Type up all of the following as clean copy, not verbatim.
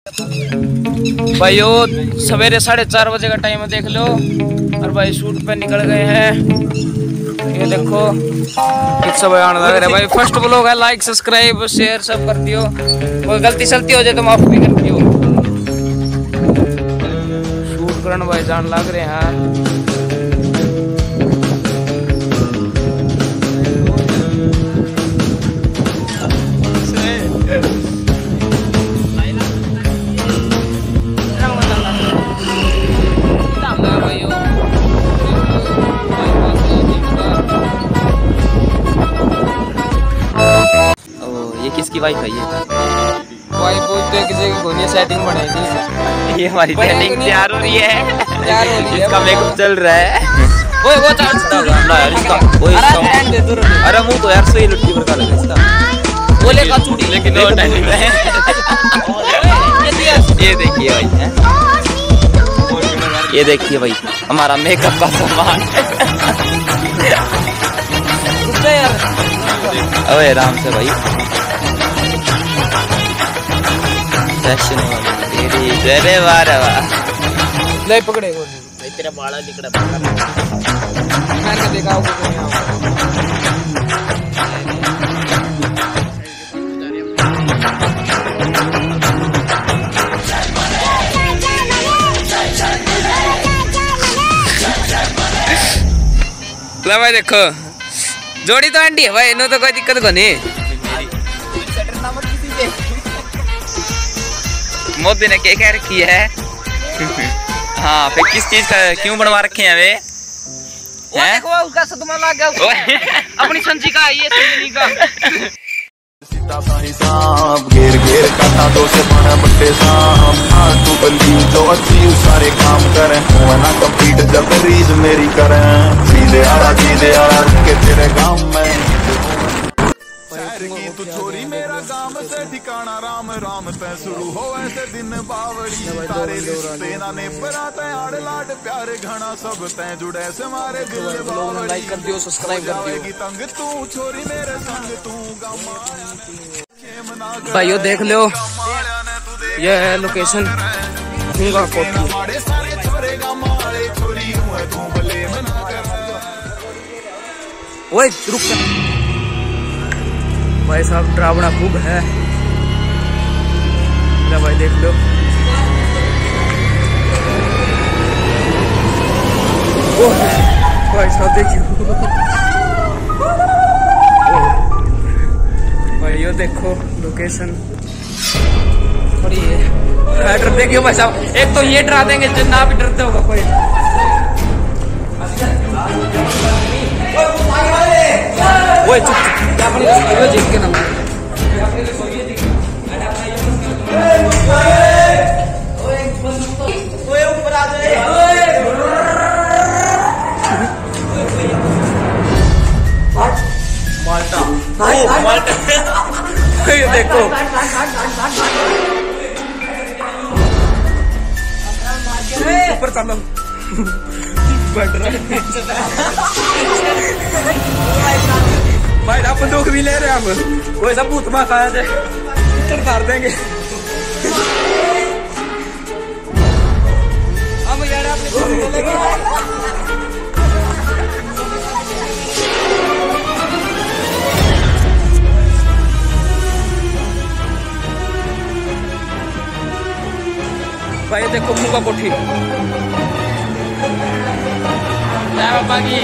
भाई वो सवेरे 4:30 बजे का टाइम है, देख लो। और भाई शूट पे निकल गए हैं, ये देखो कितना बयान लग रहा है भाई। फर्स्ट ब्लॉग है, लाइक सब्सक्राइब शेयर सब कर दियो। कोई गलती सलती हो जाए तो माफ भी कर दियो। शूट करने भाई जान लग रहे हैं। किसकी वाइफ है ये? वाइफ बोलते किसी की कोई सेटिंग बनाई। ये हमारी सेटिंग तैयार हो रही है, तैयार हो रही है, इसका मेकअप चल रहा है। वो यार इसका अरे मुंह तो यार सही लुट्टी पर का लगा इसका। बोले का चूड़ी लेकिन वो टाइम है। ये देखिए भाई है, ये देखिए भाई हमारा मेकअप का सामान। अबे आराम से भाई, तेरे बार ले पकड़े वो भाई, तेरा बाड़ा निकला। मैंने देखा होगा तो भाई। देखो जोड़ी तो आंटी है भाई, इन्हों तो कोई दिक्कत को नहीं। मोदी ने क्या कह रखी है? हाँ फिर किस चीज का क्यों बनवा रखे हैं वे? वो देखो उसका सदमा लग गया अपनी संजी का, ये संजी का सीता सा हिसाब घेर घेर काटा दो से बड़ा बट्टे सांप तू बल्ली तो अच्छी सारे काम करें ना कंप्लीट जब रीज मेरी करें सीधे आला के तेरे गांव में की तू छोरी मेरा गांव से ठिकाना राम राम तय शुरू हो ऐसे दिन बावड़ी तारे रिश्ते ना ने पराते आड़ लाड प्यार घना सब तय जुड़े से मारे दिल बावड़ी। लाइक कर दियो, सब्सक्राइब कर दियो तंग तू छोरी मेरे संग तू गांव भाइयों देख लो, ये है लोकेशन भूंगा कोठी। ओए रुक भाई साहब, ड्रावना खूब है भाई, देख लो। भाई साहब देखियो भाई, यो देखो लोकेशन थोड़ी है। डर देखियो भाई साहब, एक तो ये डरा देंगे जो ना भी डरते होगा कोई। ओए चुप क्या अपनी रसोई जीत के ना ओए ऊपर आ जाए। माल्टा माल्टा ये देखो ऊपर चलो बढ़ रहा है भाई। आप बंदूक भी ले रहे हैं हम, वो सब भूत मार खाया जाए मार देंगे हम यार। आपने भाई देखो मुंगा कोठी बाबा की।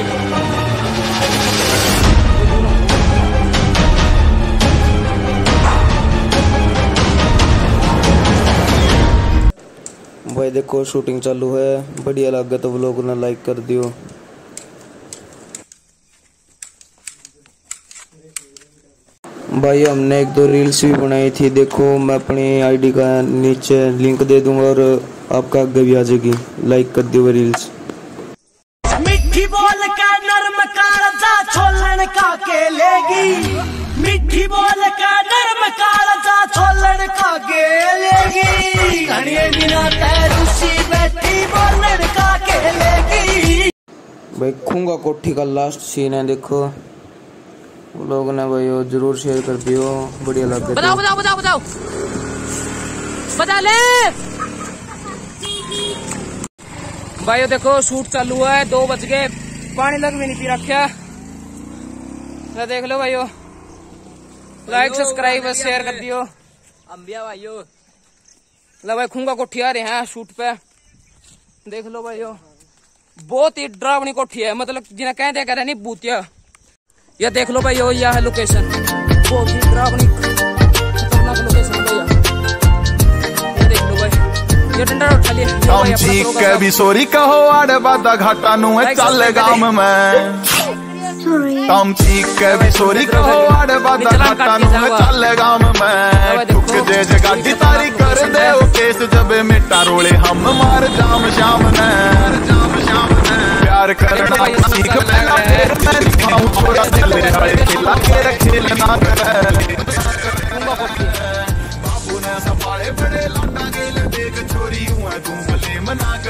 भाई देखो शूटिंग चालू है, बढ़िया लगे तो व्लॉग ने लाइक कर दियो। भाई हमने 1-2 रील्स भी बनाई थी, देखो मैं अपनी आईडी का नीचे लिंक दे दूंगा और आपका आगे भी आ जाएगी, लाइक कर दियो रील्स। मिठी बोल का नरम कालजा छोलन का केलेगी, मिठी बोल का नरम कालजा छोलन का केलेगी, घड़िए बिना तैरूसी बैठी बोलन का केलेगी। भाई खूंगा कोठी का लास्ट सीन है, देखो लोग ने भाई जरूर शेयर कर दियो, बढ़िया लग गया। बताओ बताओ बताओ बताओ। बजा ले भाई। देखो शूट चालू है, 2 बज गए, पानी लग भी नहीं पी रखा। देख लो भाइयों, लाइक सब्सक्राइब शेयर कर दियो अंबिया भाइयों। ला भाई खूंगा कोठी आ रहे हैं शूट पे। देख लो भाइयों, बहुत ही डरावनी कोठी है, मतलब जिन्हें कहते कह रहे नहीं भूतिया। ये देख लो भाइयों, यह है लोकेशन, बहुत ही डरावनी खतरनाक लोकेशन भैया। ये देख लो भाई, ये डंडा उठा लिया। कम चीख के भी सोरी कहो आड़े बादा घाटा नु चल गाम में। कम चीख के भी सोरी कहो आड़े बादा घाटा नु चल गाम में। ठुक दे जगाती तारी कर दे ओ केस जब मिटा रोले हम मार जाम शाम ने। प्यार करना सीख पहला फिर मैं दिखाऊं थोड़ा चले हड़े खिला के खेल ना करे। बाबू ने संभाले बड़े लौटा गेल देख छोरी हुआ तुम भले मना